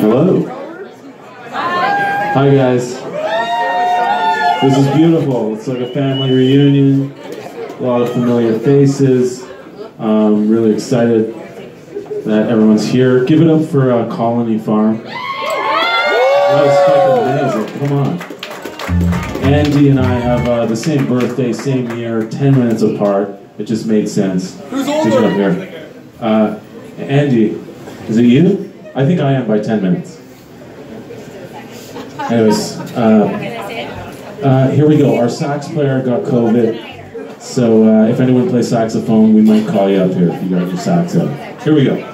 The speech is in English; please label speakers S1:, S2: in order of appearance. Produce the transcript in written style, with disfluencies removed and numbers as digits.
S1: Hello. Hi guys. This is beautiful. It's like a family reunion. A lot of familiar faces. Really excited that everyone's here. Give it up for Colony Farm. That was fucking amazing. Come on. Andy and I have the same birthday, same year, 10 minutes apart. It just made sense.
S2: Who's older?
S1: Up here. Andy, is it you? I think I am by 10 minutes. Anyways, here we go. Our sax player got COVID, so if anyone plays saxophone, we might call you up here if you got your sax out. Here we go.